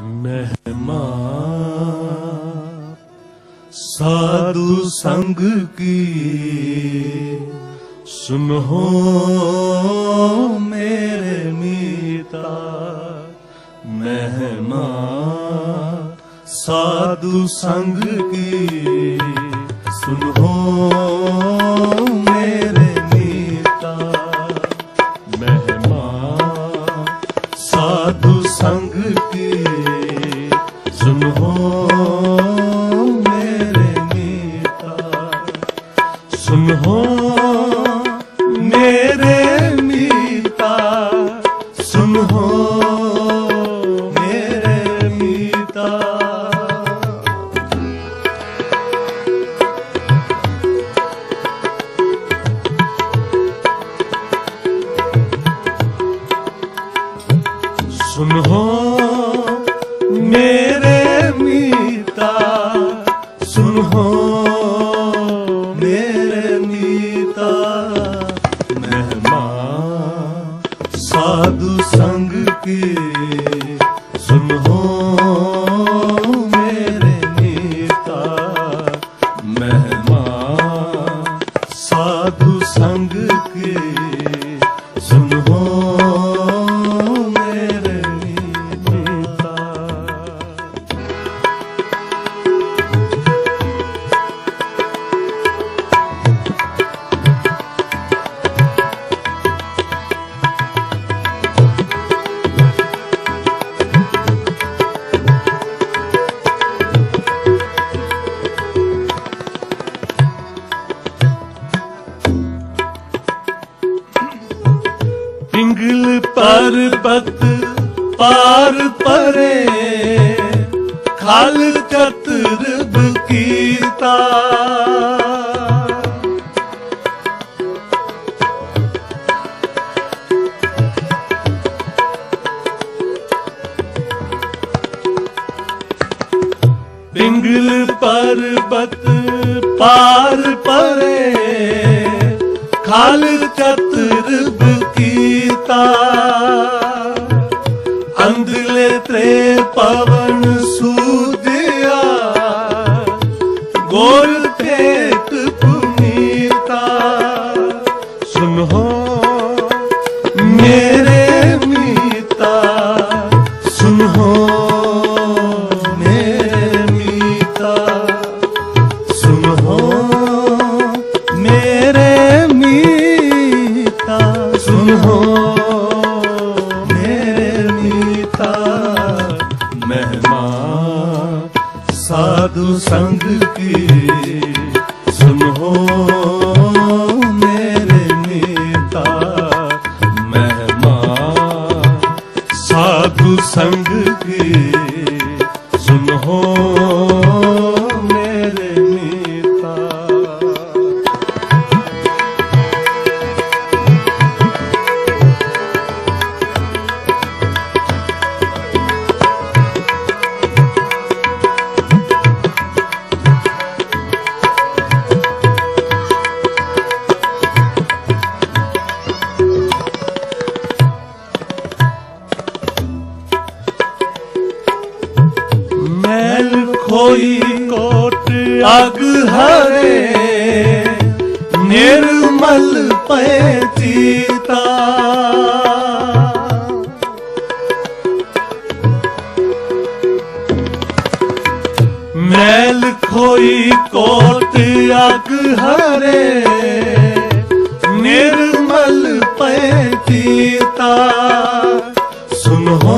महिमा साधु संग की सुनो मेरे मीता। महिमा साधु संग की सुनो मेरे मीता। महिमा साधु संग की सुनो मेरे मीता। सुनो मेरे मीता, सुनो मेरे मीता। सुनो मेरे मीता, सुनो मेरे मीता। महिमा साधु संग की सुनो मेरे मीता। महिमा साधु संग की सुनो मेरे मीता। पिंगल पर्वत पार परे खाल चतुर्भ कीता। पिंगल पर्वत पार परे खाल चतुर्भ कीता। अंधले त्रे पवन सूदिया गोर खेत पुनीता। सुनो मेरे मीता, सुनो मेरे मीता। सुनो मेरे मीता, सुनो मेरे मीता। महिमा साधु संग की सुनो मेरे मीता। महिमा साधु संग की सुनो मेरे मीता। मैल खोई कोट अग हरे निर्मल पैचीता। मैल खोई कोट अग हरे निर्मल पैचीता। सुनो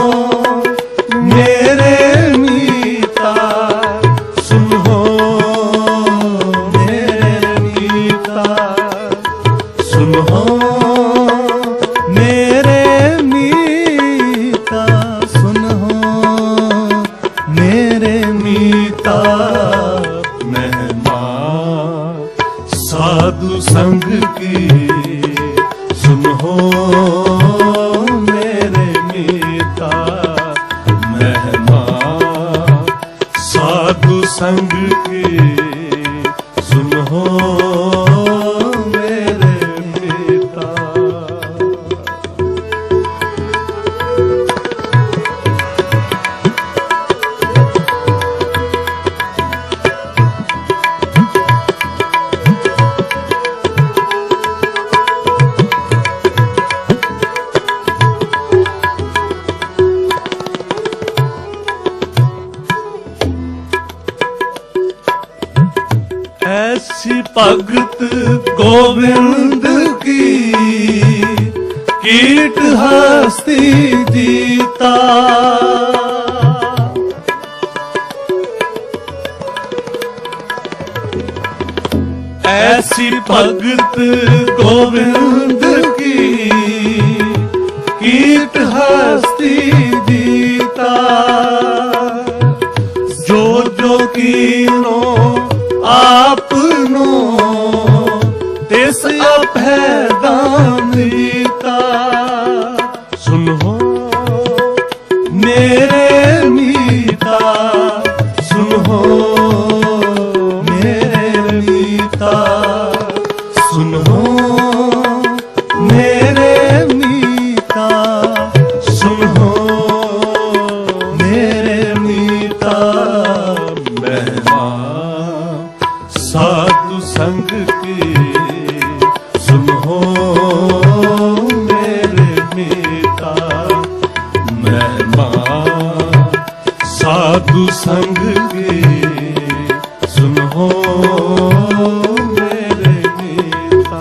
मेरे मीता, सुनो मेरे मीता। सुनो मेरे मीता, सुनो मेरे मीता। महिमा साधु संग की सुनो मेरे मीता। महिमा साधु संग की सुनो मेरे मीता। ऐसी भगत गोविंद की कीट हस्ती जीता। ऐसी भगत गोविंद की कीट हस्ती जीता। जो जो कीनो आपनो तिस अभेदान रीता। सुनो मेरे मीता, सुनो मेरे मीता, सुनो मेरे मीता, सुनो मेरे मीता। महिमा साधु संग की सुनो मेरे मीता। महिमा साधु संग की सुनो मेरे मीता।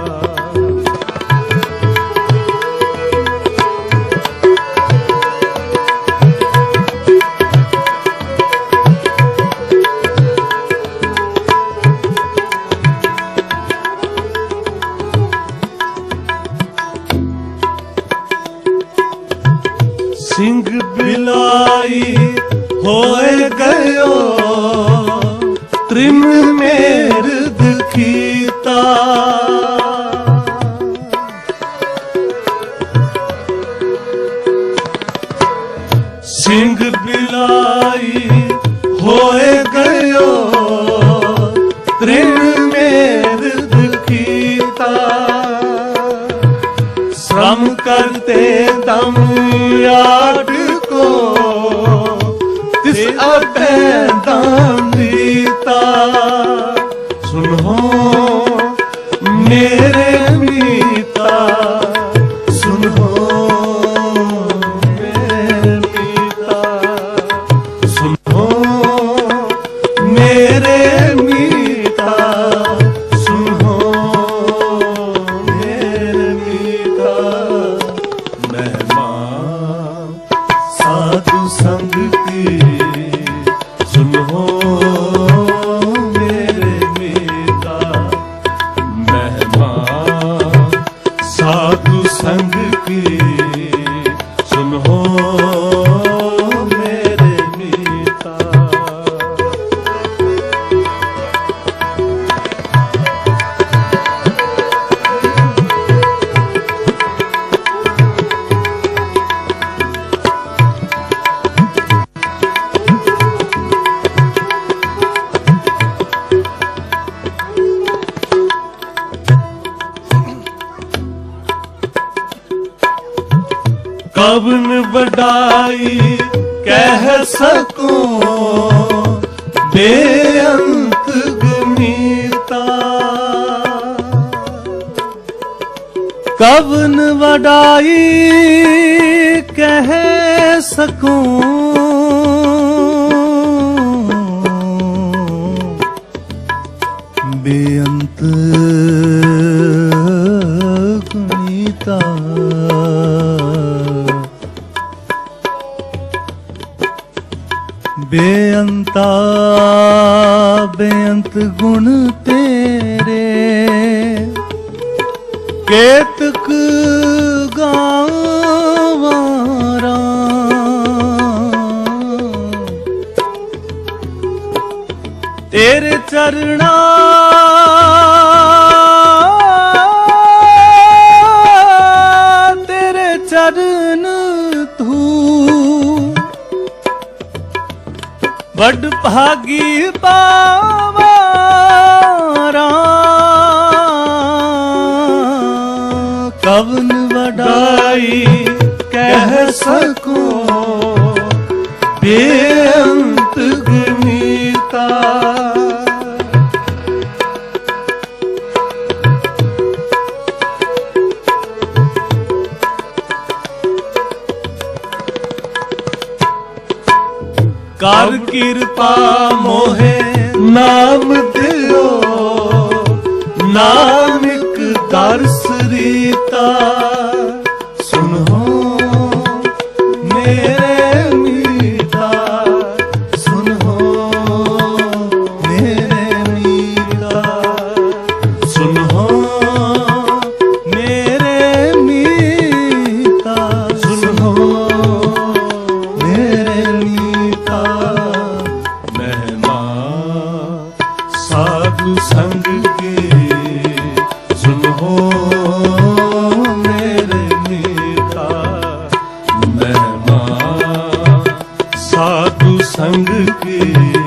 सिंह बिलाई होए गयो त्रिम मेर दुखीता। सिंह बिलाई होए गयो त्रिम मेर दुखीता। श्रम करते दम याद को तिस अभेदान रीता। सुनो मेरे मीता, सुनो मेरे मीता, सुनो मेरे मीता, सुनो मेरे मीता। महिमा साधु संग की सुनो मेरे मीता। महिमा साधु संग की सुनो मेरे मीता। कवन बड़ाई कह सकूं बेअंत गुनीता। कवन बड़ाई कह सकूं बेअंत गुनीता। बेअंता बेअंत गुण तेरे केतक गावारा। तेरे चरणा तेरे चरण तू बड़ भागी पावारा। कवन वडाई कह सकूं बेअंत गुनीता। कर कृपा मोहे नाम दियो नानक दर्श रीता सुनो मेरे मीता सुनो मेरे मीता सुनो मेरे मीता सुनो मेरे मीता महिमा साधु संग के सुनो मेरे मीता महिमा साधु संग के